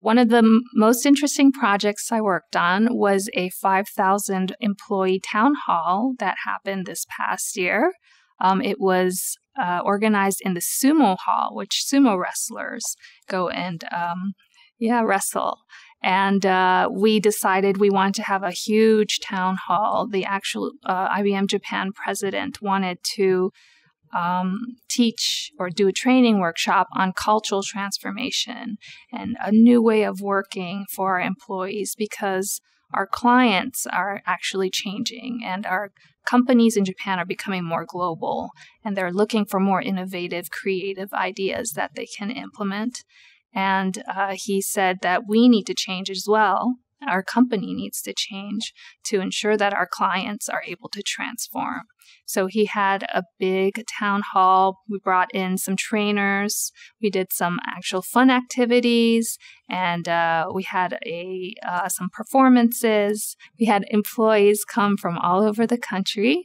One of the most interesting projects I worked on was a 5,000 employee town hall that happened this past year. It was organized in the sumo hall, which sumo wrestlers go and wrestle. And we decided we wanted to have a huge town hall. The actual IBM Japan president wanted to teach or do a training workshop on cultural transformation and a new way of working for our employees, because our clients are actually changing and our companies in Japan are becoming more global, and they're looking for more innovative, creative ideas that they can implement. And he said that we need to change as well. Our company needs to change to ensure that our clients are able to transform. So he had a big town hall. We brought in some trainers. We did some actual fun activities, and we had some performances. We had employees come from all over the country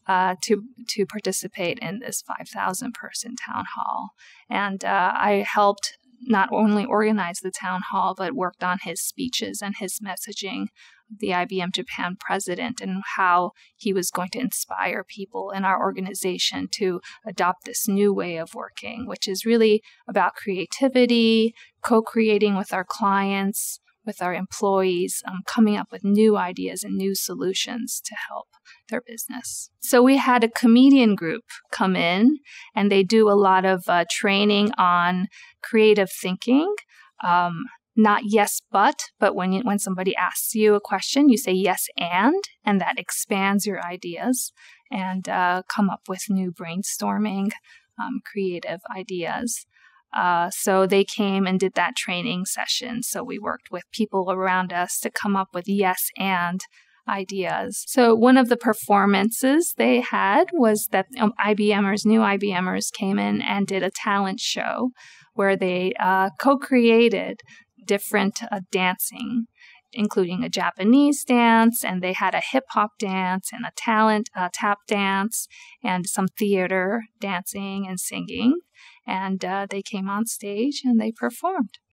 to participate in this 5,000 person town hall. And I helped not only organize the town hall, but worked on his speeches and his messaging, the IBM Japan president, and how he was going to inspire people in our organization to adopt this new way of working, which is really about creativity, co-creating with our clients, with our employees, coming up with new ideas and new solutions to help their business. So we had a comedian group come in, and they do a lot of training on creative thinking. Not yes, but when somebody asks you a question, you say yes, and that expands your ideas and come up with new brainstorming, creative ideas. So they came and did that training session. So we worked with people around us to come up with yes, and ideas. So one of the performances they had was that new IBMers came in and did a talent show where they co-created different dancing, including a Japanese dance, and they had a hip-hop dance and a tap dance, and some theater dancing and singing. And they came on stage and they performed.